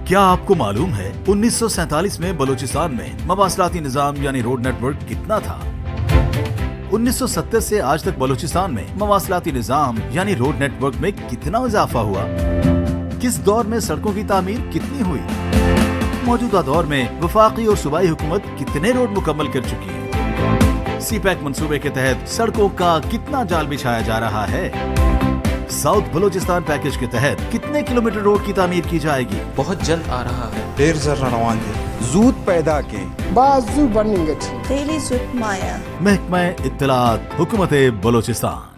क्या आपको मालूम है 1947 में बलूचिस्तान में मवासलाती निजाम यानी रोड नेटवर्क कितना था? 1970 से आज तक बलूचिस्तान में मवासलाती निजाम यानी रोड नेटवर्क में कितना इजाफा हुआ? किस दौर में सड़कों की तामीर कितनी हुई? मौजूदा दौर में वफाकी और सूबाई हुकूमत कितने रोड मुकम्मल कर चुकी है? सीपैक मंसूबे के तहत सड़कों का कितना जाल बिछाया जा रहा है? साउथ बलूचिस्तान पैकेज के तहत कितने किलोमीटर रोड की तामीर की जाएगी? बहुत जल्द आ रहा है। देर जर्रा रवान जूद पैदा के बाजू बनेंगे। महकमा इत्तलात हुकूमत बलूचिस्तान।